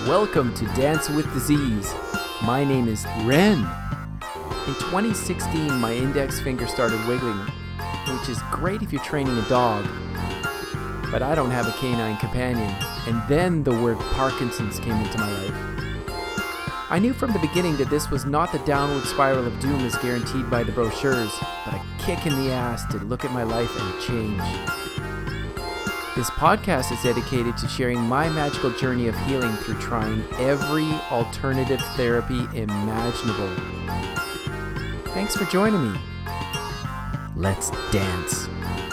Welcome to Dance with Disease. My name is Ren. In 2016, my index finger started wiggling, which is great if you're training a dog, but I don't have a canine companion. And then the word Parkinson's came into my life. I knew from the beginning that this was not the downward spiral of doom as guaranteed by the brochures, but a kick in the ass to look at my life and change. This podcast is dedicated to sharing my magical journey of healing through trying every alternative therapy imaginable. Thanks for joining me. Let's dance.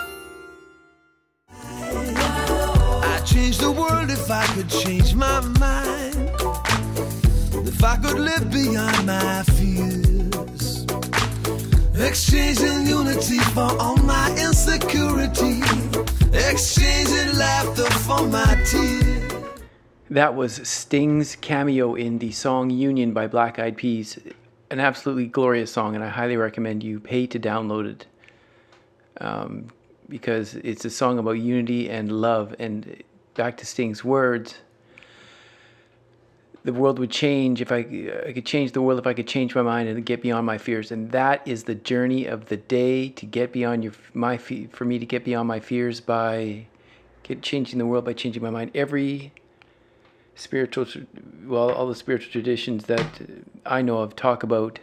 I'd change the world if I could change my mind. If I could live beyond my fears. Exchanging unity for all my insecurity. Exchanging laughter for my tears. That was Sting's cameo in the song Union by Black Eyed Peas. An absolutely glorious song, and I highly recommend you pay to download it. Because it's a song about unity and love. And back to Sting's words, the world would change if I could change the world if I could change my mind and get beyond my fears. And that is the journey of the day, to get beyond for me to get beyond my fears by changing the world, by changing my mind. Every spiritual, all the spiritual traditions that I know of talk about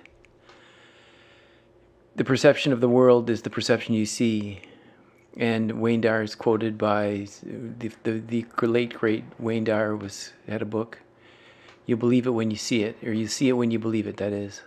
the perception of the world is the perception you see. And Wayne Dyer is quoted by the late great Wayne Dyer had a book. You believe it when you see it, or you see it when you believe it, that is.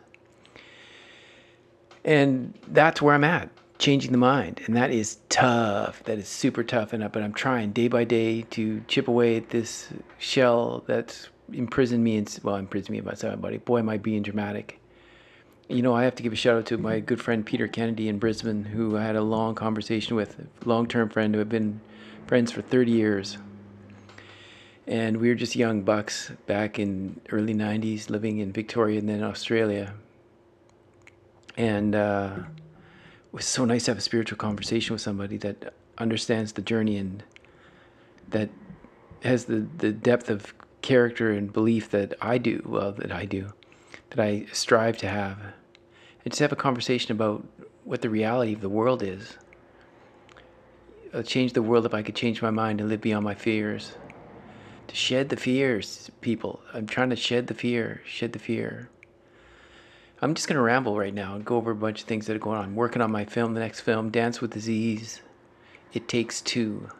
And that's where I'm at, changing the mind. And that is tough. That is super tough. But I'm trying day by day to chip away at this shell that's imprisoned me inside my body. Boy, am I being dramatic. You know, I have to give a shout out to my good friend Peter Kennedy in Brisbane, who I had a long conversation with, a long-term friend who have been friends for 30 years. And we were just young bucks back in early 90s, living in Victoria and then Australia. And it was so nice to have a spiritual conversation with somebody that understands the journey and that has the depth of character and belief that I strive to have. And just have a conversation about what the reality of the world is. I'll change the world if I could change my mind and live beyond my fears. To shed the fears, people. I'm trying to shed the fear. I'm just going to ramble right now and go over a bunch of things that are going on. I'm working on my film, the next film, Dance with Disease. It Takes Two.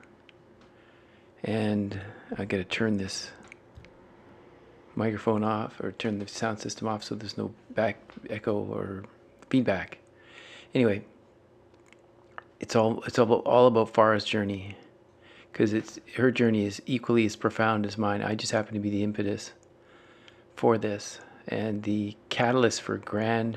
And I got to turn this microphone off, or turn the sound system off so there's no back echo or feedback. Anyway, it's all about Farah's journey. Because her journey is equally as profound as mine. I just happen to be the impetus for this and the catalyst for grand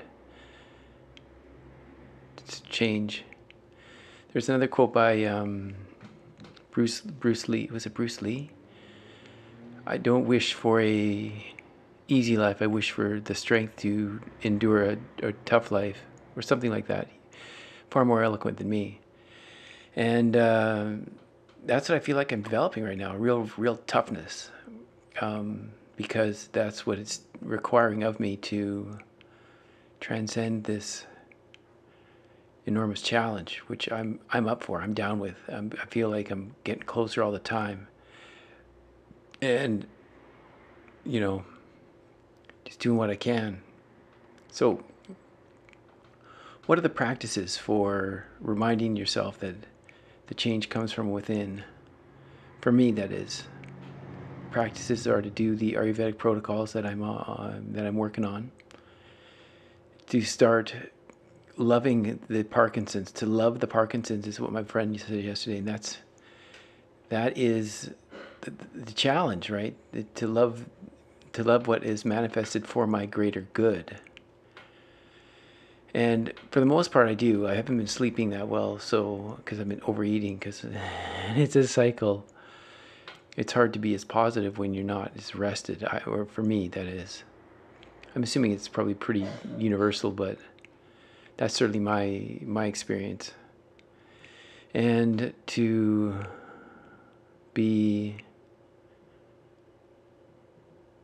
change. There's another quote by Bruce Lee. Was it Bruce Lee? I don't wish for a easy life. I wish for the strength to endure a tough life, or something like that. Far more eloquent than me. And that's what I feel like I'm developing right now, real toughness, because that's what it's requiring of me to transcend this enormous challenge, which I'm up for, I'm down with. I feel like I'm getting closer all the time. And, you know, just doing what I can. So, what are the practices for reminding yourself that the change comes from within? For me, that is. Practices are to do the Ayurvedic protocols that I'm working on. To start loving the Parkinsons. To love the Parkinsons is what my friend said yesterday, and that is the challenge, right? To love what is manifested for my greater good. And for the most part, I do. I haven't been sleeping that well, so because I've been overeating, because it's a cycle. It's hard to be as positive when you're not as rested, or for me, that is. I'm assuming it's probably pretty universal, but that's certainly my experience. And to be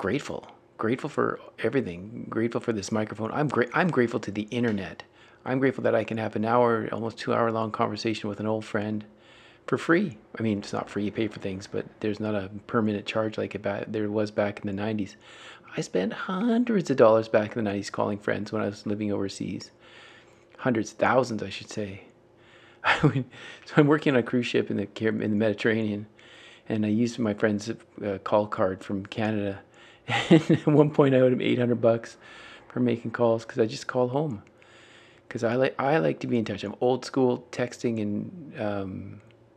grateful. Grateful for everything. Grateful for this microphone. I'm grateful to the internet. I'm grateful that I can have an hour, almost 2 hour long conversation with an old friend for free. I mean, it's not free, you pay for things, but there's not a per minute charge like there was back in the 90s. I spent hundreds of dollars back in the 90s calling friends when I was living overseas. Hundreds, thousands, I should say. So I'm working on a cruise ship in the Mediterranean, and I used my friend's call card from Canada. And at one point I owed him $800 for making calls because I just call home. Because I like to be in touch. I'm old school. Texting and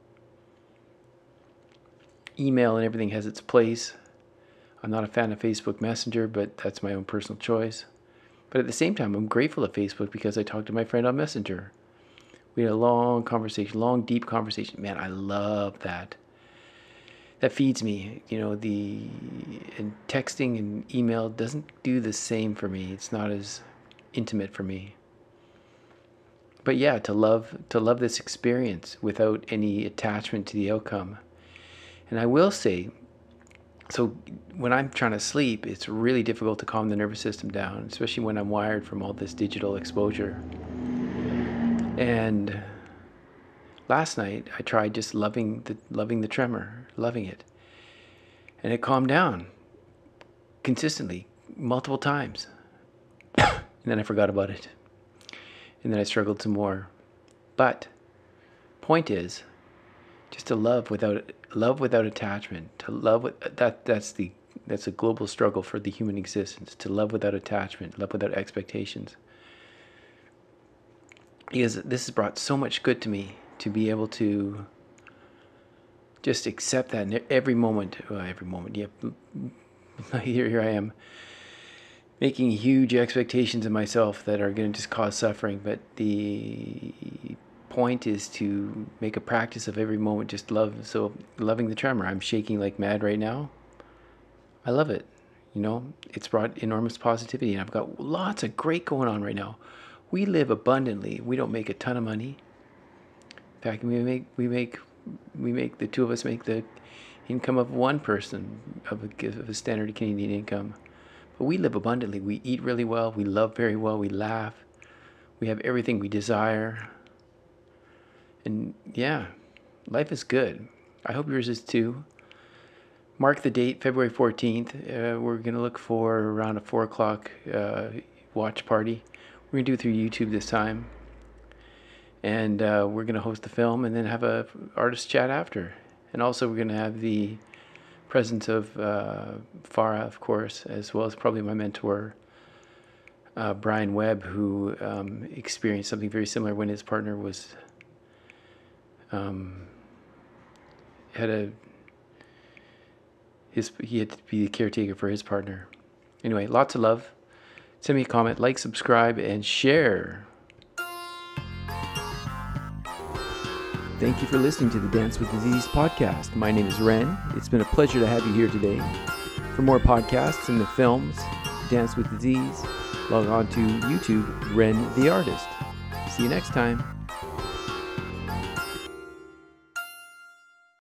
email and everything has its place. I'm not a fan of Facebook Messenger, but that's my own personal choice. But at the same time, I'm grateful to Facebook because I talked to my friend on Messenger. We had a long conversation, long, deep conversation. Man, I love that. That feeds me. You know, and texting and email doesn't do the same for me. It's not as intimate for me. But yeah, to love this experience without any attachment to the outcome. And I will say, so when I'm trying to sleep, it's really difficult to calm the nervous system down, especially when I'm wired from all this digital exposure. And last night I tried just loving the tremor, loving it. And it calmed down consistently, multiple times. And then I forgot about it. And then I struggled some more. But point is, just to love without attachment. To love that's a global struggle for the human existence. To love without attachment, love without expectations. Because this has brought so much good to me to be able to just accept that in every moment. Yeah. Here I am, making huge expectations of myself that are going to just cause suffering. But the point is to make a practice of every moment, just love. So loving the tremor. I'm shaking like mad right now. I love it. You know, it's brought enormous positivity, and I've got lots of great going on right now. We live abundantly. We don't make a ton of money. In fact, we make the two of us make the income of one person of a standard Canadian income. But we live abundantly. We eat really well. We love very well. We laugh. We have everything we desire. And yeah, life is good. I hope yours is too. Mark the date, February 14th. We're going to look for around a 4 o'clock watch party. We're going to do it through YouTube this time. And we're going to host the film and then have a artist chat after. And also we're going to have the presence of Farah, of course, as well as probably my mentor, Brian Webb, who experienced something very similar when his partner was he had to be the caretaker for his partner. Anyway, lots of love. Send me a comment, like, subscribe, and share. Thank you for listening to the Dance with Disease podcast. My name is Ren. It's been a pleasure to have you here today. For more podcasts and the films, Dance with Disease, log on to YouTube, Ren the Artist. See you next time.